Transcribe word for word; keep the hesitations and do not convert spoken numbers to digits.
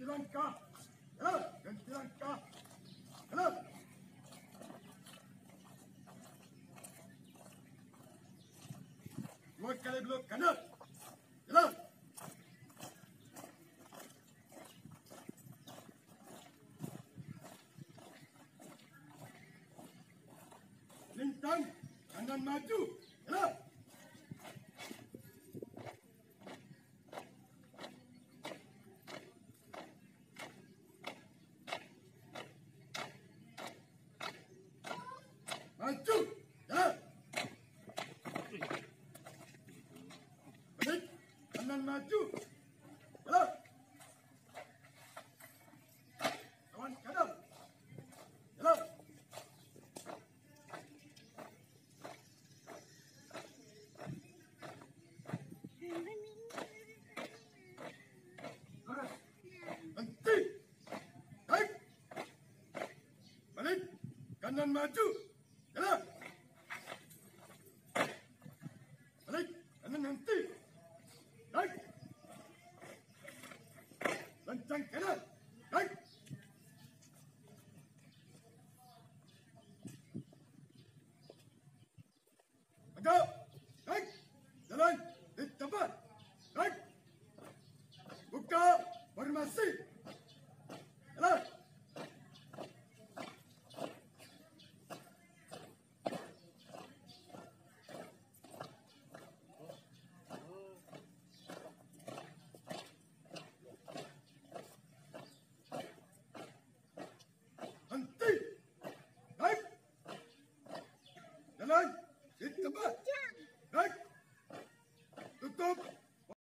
langkah. Jalan, ganti langkah. Jalan. Dua kali belok kanan. Jalan. Lintang, kanan maju. Jalan. Maju. Jalan. Balik. Kanan maju. Jalan. Kawan kanan. Jalan. Berhenti. Baik. Balik. Kanan maju.